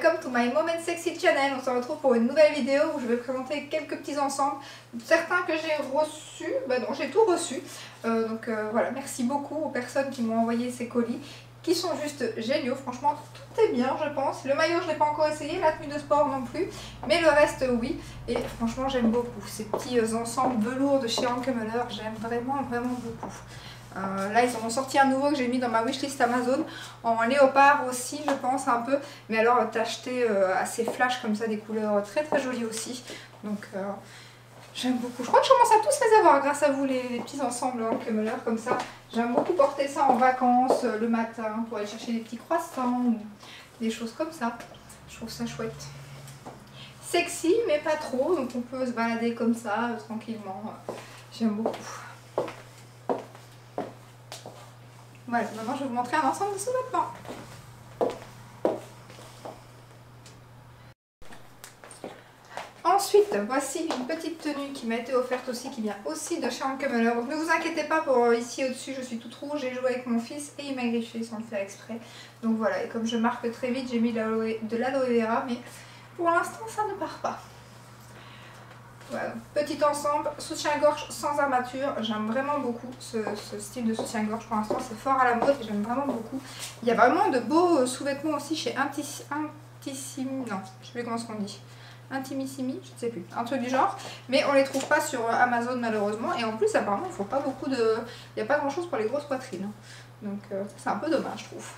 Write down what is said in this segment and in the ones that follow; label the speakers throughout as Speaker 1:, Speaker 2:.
Speaker 1: welcome to my Mom and Sexy channel. On se retrouve pour une nouvelle vidéo où je vais présenter quelques petits ensembles. Certains que j'ai reçus, bah non j'ai tout reçu. Voilà, merci beaucoup aux personnes qui m'ont envoyé ces colis qui sont juste géniaux. Franchement tout est bien je pense. Le maillot je l'ai pas encore essayé, la tenue de sport non plus. Mais le reste oui. Et franchement j'aime beaucoup. Ces petits ensembles velours de chez Anke Muller, j'aime vraiment beaucoup. Là ils en ont sorti un nouveau que j'ai mis dans ma wishlist Amazon en léopard aussi je pense un peu, mais alors tacheté assez flash comme ça, des couleurs très jolies aussi, donc j'aime beaucoup. Je crois que je commence à tous les avoir grâce à vous, les petits ensembles Anke Muller comme ça. J'aime beaucoup porter ça en vacances le matin pour aller chercher des petits croissants ou des choses comme ça. Je trouve ça chouette, sexy mais pas trop, donc on peut se balader comme ça tranquillement. J'aime beaucoup. Voilà, maintenant je vais vous montrer un ensemble de sous-vêtements. Ensuite, voici une petite tenue qui m'a été offerte aussi, qui vient aussi de chez Anke Muller. Donc ne vous inquiétez pas pour ici au-dessus, je suis toute rouge, j'ai joué avec mon fils et il m'a griffé sans le faire exprès. Donc voilà, et comme je marque très vite, j'ai mis de l'aloe vera, mais pour l'instant ça ne part pas. Voilà, petit ensemble, soutien-gorge sans armature, j'aime vraiment beaucoup ce style de soutien-gorge, pour l'instant c'est fort à la mode et j'aime vraiment beaucoup. Il y a vraiment de beaux sous-vêtements aussi chez Intissimi, non, je sais plus comment on dit, Intimissimi, je ne sais plus, un truc du genre, mais on les trouve pas sur Amazon malheureusement, et en plus apparemment il faut pas beaucoup de, il n'y a pas grand chose pour les grosses poitrines, donc c'est un peu dommage je trouve.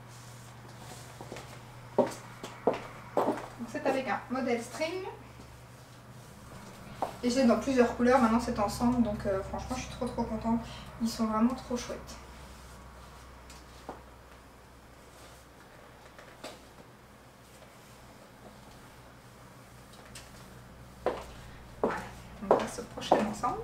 Speaker 1: C'est avec un modèle string. Et j'ai dans plusieurs couleurs maintenant cet ensemble, donc franchement je suis trop contente, ils sont vraiment trop chouettes. Voilà, on passe au prochain ensemble.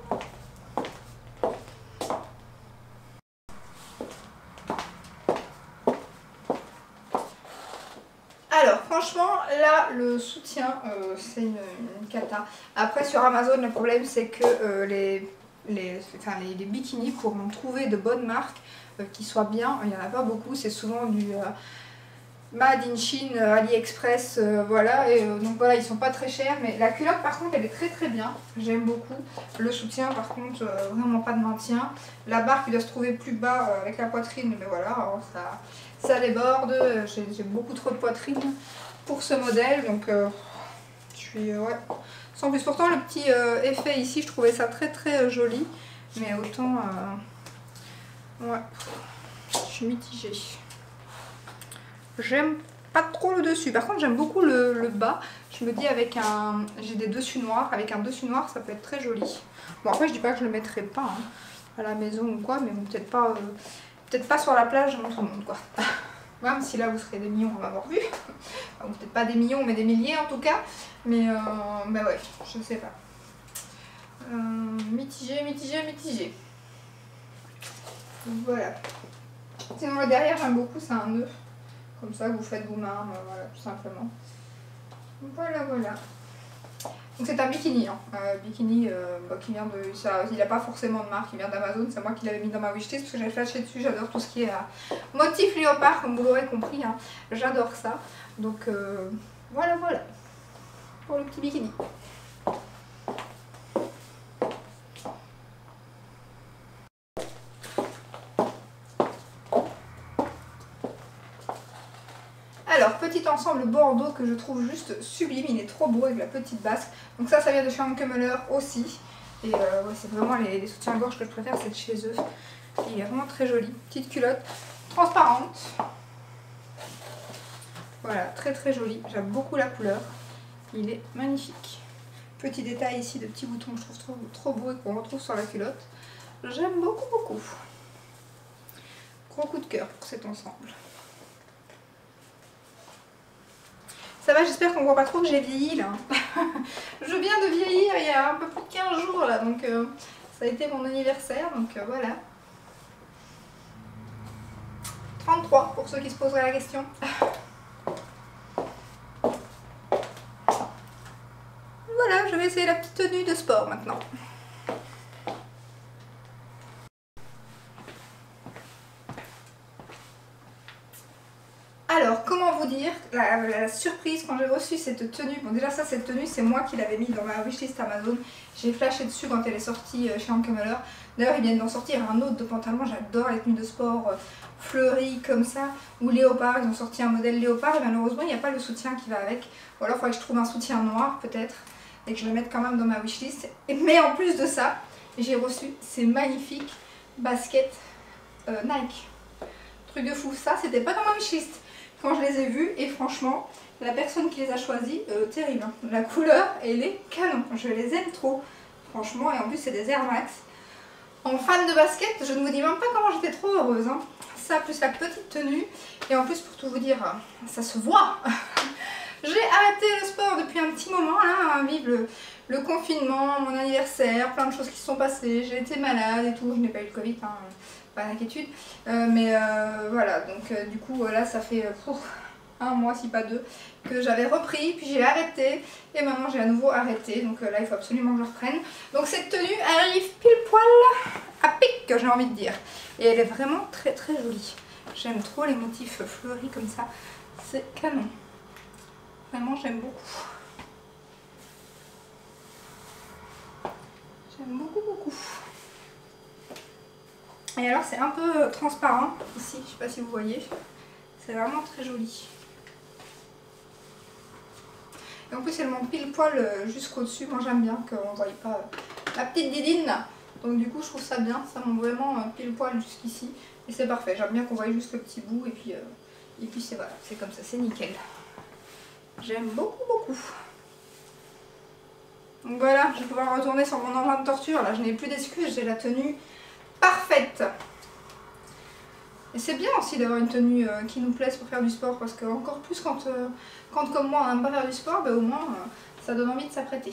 Speaker 1: Alors franchement là le soutien c'est une cata. Après sur Amazon le problème c'est que les bikinis pour en trouver de bonnes marques qui soient bien, il n'y en a pas beaucoup, c'est souvent du Made in Chine, AliExpress, voilà, et donc voilà ils sont pas très chers, mais la culotte par contre elle est très bien, j'aime beaucoup. Le soutien par contre vraiment pas de maintien, la barre qui doit se trouver plus bas avec la poitrine, mais voilà alors ça déborde, j'ai beaucoup trop de poitrine pour ce modèle, donc je suis ouais, sans plus. Pourtant le petit effet ici je trouvais ça très joli, mais autant ouais, je suis mitigée. J'aime pas trop le dessus, par contre j'aime beaucoup le bas. Je me dis avec un, j'ai des dessus noirs, avec un dessus noir ça peut être très joli. Bon après je dis pas que je le mettrai pas hein, à la maison ou quoi, mais bon, peut-être pas sur la plage devant tout le monde quoi. Même si là vous serez des millions à m'avoir vu, enfin, peut-être pas des millions mais des milliers en tout cas, mais bah ouais, je sais pas. Mitigé. Voilà. Sinon le derrière j'aime beaucoup, c'est un nœud. Comme ça vous faites vous-même, voilà, tout simplement. Voilà. Donc c'est un bikini, hein. Bikini qui vient de... Ça, il n'a pas forcément de marque, il vient d'Amazon, c'est moi qui l'avais mis dans ma wishlist parce que j'ai flashé dessus, j'adore tout ce qui est motif léopard, comme vous l'aurez compris, hein. J'adore ça. Donc voilà, pour le petit bikini. Alors, petit ensemble bordeaux que je trouve juste sublime, il est trop beau avec la petite basque. Donc ça vient de chez Anke Muller aussi. Et ouais, c'est vraiment les soutiens-gorge que je préfère, c'est de chez eux. Il est vraiment très joli. Petite culotte transparente. Voilà, très joli. J'aime beaucoup la couleur. Il est magnifique. Petit détail ici de petits boutons que je trouve trop beau et qu'on retrouve sur la culotte. J'aime beaucoup. Gros coup de cœur pour cet ensemble. Ça va, j'espère qu'on voit pas trop que j'ai vieilli là. Je viens de vieillir il y a un peu plus de 15 jours là, donc ça a été mon anniversaire, donc voilà. 33 pour ceux qui se poseraient la question. Voilà, je vais essayer la petite tenue de sport maintenant. Alors, comment vous dire la surprise quand j'ai reçu cette tenue. Bon déjà ça, cette tenue c'est moi qui l'avais mis dans ma wishlist Amazon. J'ai flashé dessus quand elle est sortie chez Ankemeller. D'ailleurs ils viennent d'en sortir un autre de pantalon. J'adore les tenues de sport fleuries comme ça. Ou léopard, ils ont sorti un modèle léopard et malheureusement il n'y a pas le soutien qui va avec. Ou alors il faudrait que je trouve un soutien noir peut-être. Et que je le mette quand même dans ma wishlist. Mais en plus de ça, j'ai reçu ces magnifiques baskets Nike. Truc de fou, ça c'était pas dans ma wishlist quand je les ai vus et franchement la personne qui les a choisis, terrible, hein. La couleur elle est canon, je les aime trop franchement et en plus c'est des Air Max. En fan de basket, je ne vous dis même pas comment j'étais trop heureuse, hein. Ça plus la petite tenue et en plus pour tout vous dire, ça se voit. J'ai arrêté le sport depuis un petit moment là, vive le confinement, mon anniversaire, plein de choses qui se sont passées, j'ai été malade et tout, je n'ai pas eu le Covid, hein. Pas d'inquiétude, mais voilà, donc du coup là ça fait un mois si pas deux que j'avais repris, puis j'ai arrêté et maintenant j'ai à nouveau arrêté, donc là il faut absolument que je reprenne. Donc cette tenue elle arrive pile poil à pic, j'ai envie de dire, et elle est vraiment très très jolie. J'aime trop les motifs fleuris comme ça, c'est canon, vraiment j'aime beaucoup. J'aime beaucoup beaucoup. Et alors c'est un peu transparent ici, je sais pas si vous voyez, c'est vraiment très joli. Et en plus elle monte pile poil jusqu'au dessus, moi j'aime bien qu'on ne voie pas la petite didine. Donc du coup je trouve ça bien, ça monte vraiment pile poil jusqu'ici. Et c'est parfait, j'aime bien qu'on voie juste le petit bout et puis c'est voilà, c'est comme ça, c'est nickel. J'aime beaucoup beaucoup. Donc voilà, je vais pouvoir retourner sur mon engin de torture, là je n'ai plus d'excuses, j'ai la tenue parfaite. Et c'est bien aussi d'avoir une tenue qui nous plaise pour faire du sport parce que encore plus quand comme moi on n'aime pas faire du sport, bah, au moins ça donne envie de s'apprêter.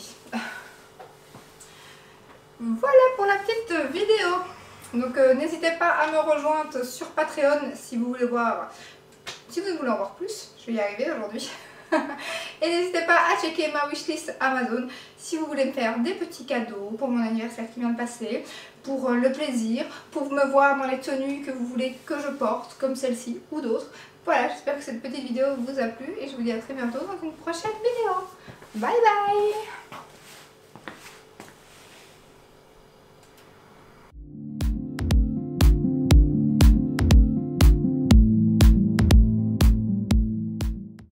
Speaker 1: Voilà pour la petite vidéo. Donc n'hésitez pas à me rejoindre sur Patreon si vous voulez voir, si vous voulez en voir plus, je vais y arriver aujourd'hui. Et n'hésitez pas à checker ma wishlist Amazon si vous voulez me faire des petits cadeaux pour mon anniversaire qui vient de passer, pour le plaisir, pour me voir dans les tenues que vous voulez que je porte, comme celle-ci ou d'autres. Voilà, j'espère que cette petite vidéo vous a plu et je vous dis à très bientôt dans une prochaine vidéo. Bye bye!